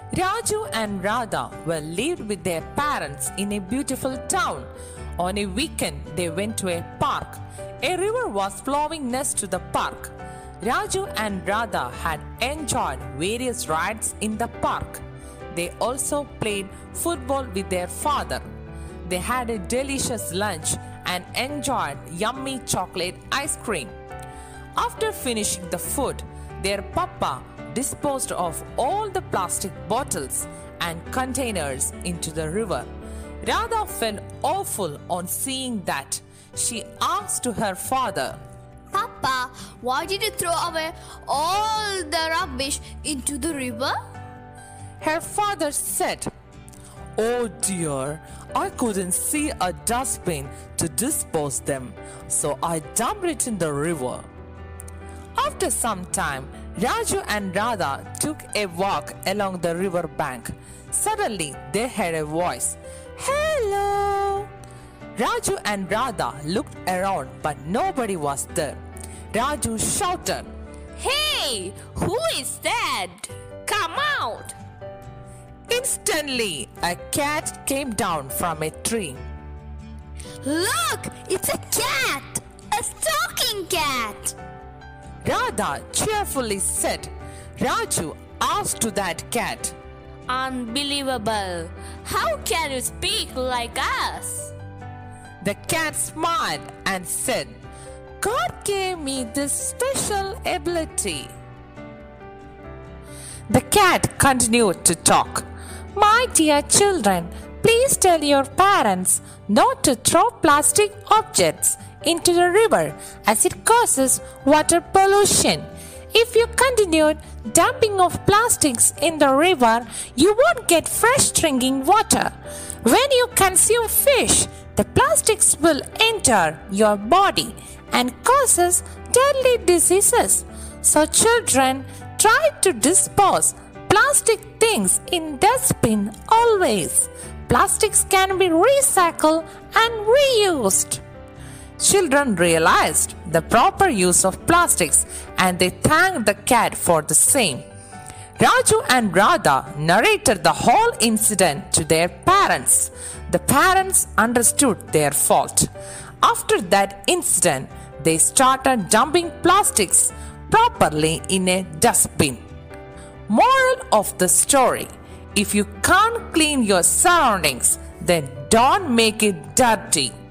Raju and Radha were lived with their parents in a beautiful town. On a weekend, they went to a park. A river was flowing next to the park. Raju and Radha had enjoyed various rides in the park. They also played football with their father. They had a delicious lunch and enjoyed yummy chocolate ice cream. After finishing the food, their papa disposed of all the plastic bottles and containers into the river. Radha felt awful on seeing that. She asked to her father, Papa, why did you throw away all the rubbish into the river? Her father said, "Oh dear, I couldn't see a dustbin to dispose them, so I dumped it in the river." After some time, Raju and Radha took a walk along the river bank. Suddenly, they heard a voice. "Hello!" Raju and Radha looked around, but nobody was there. Raju shouted, Hey, who is that? Come out! Instantly, a cat came down from a tree. Look, it's a cat! A talking cat! Radha cheerfully said. Raju asked to that cat, Unbelievable! How can you speak like us? The cat smiled and said, God gave me this special ability. The cat continued to talk. My dear children, please tell your parents not to throw plastic objects into the river as it causes water pollution. If you continue dumping of plastics in the river, you won't get fresh drinking water. When you consume fish, the plastics will enter your body and causes deadly diseases. So children, try to dispose plastic things in dustbin always. Plastics can be recycled and reused. Children realized the proper use of plastics and they thanked the cat for the same. Raju and Radha narrated the whole incident to their parents. The parents understood their fault. After that incident, they started dumping plastics properly in a dustbin. Moral of the story: if you can't clean your surroundings, then don't make it dirty.